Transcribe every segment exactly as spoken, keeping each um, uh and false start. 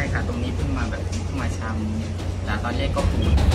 ค่ะตรงนี้เพิ่งมาแบบเพิ่งมาชำแต่ตอนแรกก็ปูด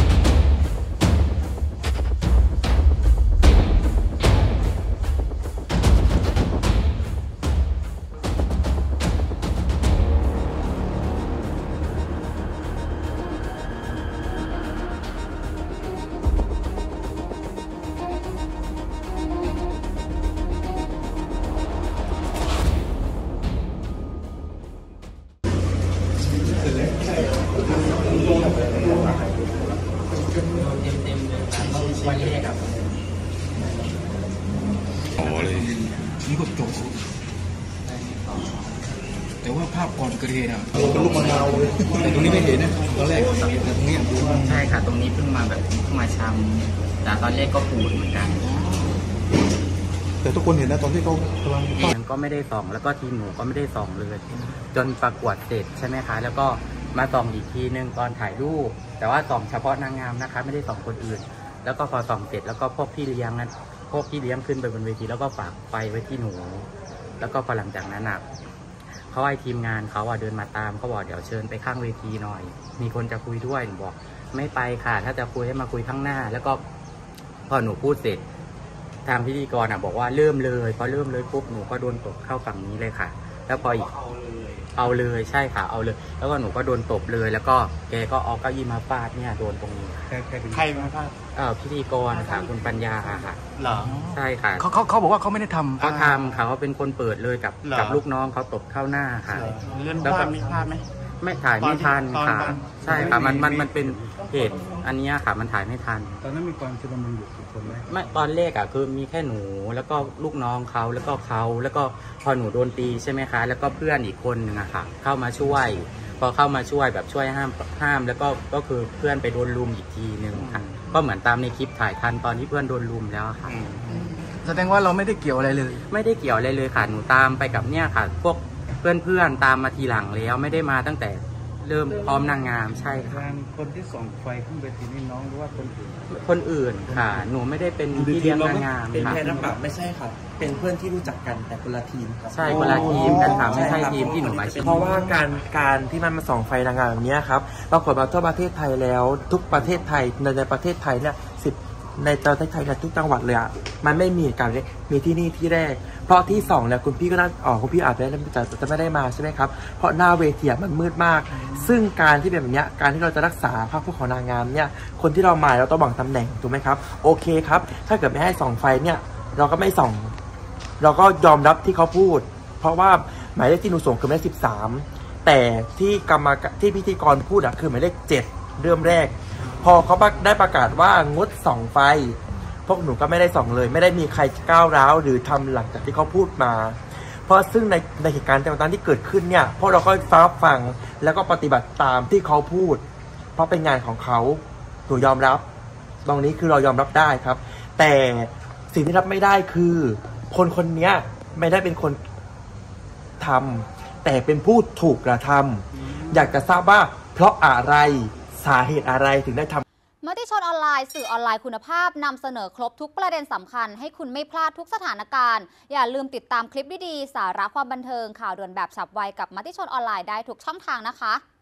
เต็มๆเลยวันแรกครับอ๋อเลยนี่ก็จบแต่ว่าภาพก่อนเกิดเหตุอ่ะเป็นลูกมะนาวเลยแต่ตรงนี้ไม่เห็นนะตอนแรกแต่ตรงนี้ใช่ค่ะตรงนี้เพิ่งมาแบบเพิ่งมาชำแต่ตอนแรกก็ปูดเหมือนกันแต่ทุกคนเห็นนะตอนที่เขากำลังเองก็ไม่ได้ส่องแล้วก็ทีมหนูก็ไม่ได้ส่องเลยจนประกวดเสร็จใช่ไหมคะแล้วก็มาส่องอีกทีนึงตอนถ่ายรูปแต่ว่าส่องเฉพาะนางงามนะคะไม่ได้ส่องคนอื่นแล้วก็พอส่องเสร็จแล้วก็พวกพี่เลี้ยงนั้นพวกพี่เลี้ยงขึ้นไปบนเวทีแล้วก็ฝากไฟไว้ที่หนูแล้วก็พอหลังจากนั้นนะเขาให้ทีมงานเขาเดินมาตามเขาบอกเดี๋ยวเชิญไปข้างเวทีหน่อยมีคนจะคุยด้วยหนูบอกไม่ไปค่ะถ้าจะคุยให้มาคุยข้างหน้าแล้วก็พอหนูพูดเสร็จทางพิธีกรอ่ะบอกว่าเริ่มเลยพอเริ่มเลยปุ๊บหนูก็โดนตบเข้าฝั่งนี้เลยค่ะแล้วพออีกเอาเลยใช่ค่ะเอาเลยแล้วก็หนูก็โดนตบเลยแล้วก็แกก็เอาเก้าอี้มาฟาดเนี่ยโดนตรงนี้ใครมาฟาดเออพิธีกรค่ะคุณปัญญาค่ะเหรอใช่ค่ะเขาเขาเขาบอกว่าเขาไม่ได้ทำเขาทำค่ะเขาเป็นคนเปิดเลยกับกับลูกน้องเขาตบเข้าหน้าค่ะเลื่อนภาพมีภาพไหมไม่ถ่ายไม่ทันค่ะใช่ค่ะมันมันมันเป็นเหตุอันนี้ค่ะมันถ่ายไม่ทันตอนนั้นมีความชุลมุนอยู่กี่คนไหมไม่ตอนแรกอ่ะคือมีแค่หนูแล้วก็ลูกน้องเขาแล้วก็เขาแล้วก็พอหนูโดนตีใช่ไหมคะแล้วก็เพื่อนอีกคนหนึ่งอะค่ะเข้ามาช่วยพอเข้ามาช่วยแบบช่วยห้ามห้ามแล้วก็ก็คือเพื่อนไปโดนลุมอีกทีหนึ่งค่ะก็เหมือนตามในคลิปถ่ายทันตอนที่เพื่อนโดนลุมแล้วค่ะแสดงว่าเราไม่ได้เกี่ยวอะไรเลยไม่ได้เกี่ยวอะไรเลยค่ะหนูตามไปกับเนี่ยค่ะพวกเพื่อนเพื่อนตามมาทีหลังแล้วไม่ได้มาตั้งแต่เริ่มพร้อมนางงามใช่ค่ะคนที่ส่องไฟขึ้นไปทีนี่น้องหรือว่าคนอื่นคนอื่นค่ะหนูไม่ได้เป็นพี่เลี้ยงนางงามเป็นแค่นักปราบไม่ใช่ครับเป็นเพื่อนที่รู้จักกันแต่คนละทีมครับใช่คนละทีมกันค่ะไม่ใช่ทีมที่หนูมาเพราะว่าการการที่มันมาส่องไฟนางงามแบบนี้ครับปรากฏมาทั่วประเทศไทยแล้วทุกประเทศไทยในในประเทศไทยเนี่ยสิบในประเทศไทยเนี่ยทุกจังหวัดเลยอ่ะมันไม่มีการเลยมีที่นี่ที่แรกเพราะที่สองเนี่ยคุณพี่ก็น่าอ๋อคุณพี่อาจจะจะจะไม่ได้มาใช่ไหมครับเพราะหน้าเวทีมันมืดมากซึ่งการที่เป็นแบบนี้การที่เราจะรักษาภาพพจน์ของนางงามเนี่ยคนที่เราหมายเราต้องบังตำแหน่งถูกไหมครับโอเคครับถ้าเกิดไม่ให้ส่องไฟเนี่ยเราก็ไม่ส่องเราก็ยอมรับที่เขาพูดเพราะว่าหมายเลขที่หนูส่งคือหมายเลขสิบสามแต่ที่กรรมที่พิธีกรพูดอะคือหมายเลขเจ็ดเริ่มแรกพอเขาได้ประกาศว่างดส่องไฟพวกหนูก็ไม่ได้ส่องเลยไม่ได้มีใครก้าวร้าวหรือทำหลังจากที่เขาพูดมาเพราะซึ่งในในเหตุการณ์ต่างๆที่เกิดขึ้นเนี่ยพวกเราก็ฟังฟังแล้วก็ปฏิบัติตามที่เขาพูดเพราะเป็นงานของเขาหนูยอมรับตรงนี้คือเรายอมรับได้ครับแต่สิ่งที่รับไม่ได้คือคนคนนี้ไม่ได้เป็นคนทำแต่เป็นผู้ถูกกระทำอยากจะทราบว่าเพราะอะไรสาเหตุอะไรถึงได้ทำมติชนออนไลน์สื่อออนไลน์คุณภาพนำเสนอครบทุกประเด็นสำคัญให้คุณไม่พลาดทุกสถานการณ์อย่าลืมติดตามคลิปดีๆสาระความบันเทิงข่าวด่วนแบบฉับไวกับมติชนออนไลน์ได้ทุกช่องทางนะคะ